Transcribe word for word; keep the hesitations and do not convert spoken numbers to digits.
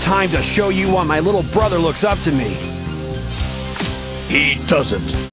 time to show you why my little brother looks up to me. He doesn't.